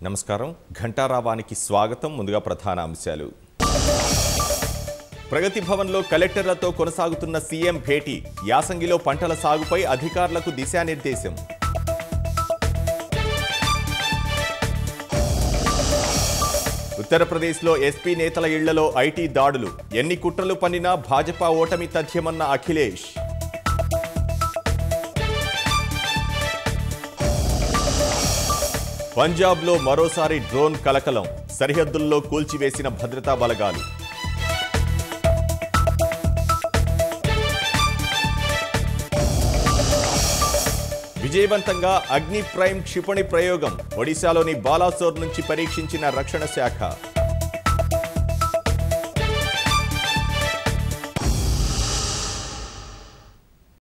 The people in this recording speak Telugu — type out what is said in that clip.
నమస్కారం ఘంటారావానికి స్వాగతం ముందుగా ప్రధాన అంశాలు ప్రగతి భవన్లో కలెక్టర్లతో కొనసాగుతున్న సీఎం భేటీ యాసంగిలో పంటల సాగుపై అధికారులకు దిశానిర్దేశం ఉత్తరప్రదేశ్లో ఎస్పీ నేతల ఇళ్లలో ఐటీ దాడులు ఎన్ని కుట్రలు పన్నినా భాజపా ఓటమి తథ్యమన్న అఖిలేష్ పంజాబ్లో మరోసారి డ్రోన్ కలకలం సరిహద్దుల్లో కూల్చివేసిన భద్రతా బలగాలు విజయవంతంగా అగ్ని ప్రైమ్ క్షిపణి ప్రయోగం ఒడిశాలోని బాలాసోర్ నుంచి పరీక్షించిన రక్షణ శాఖ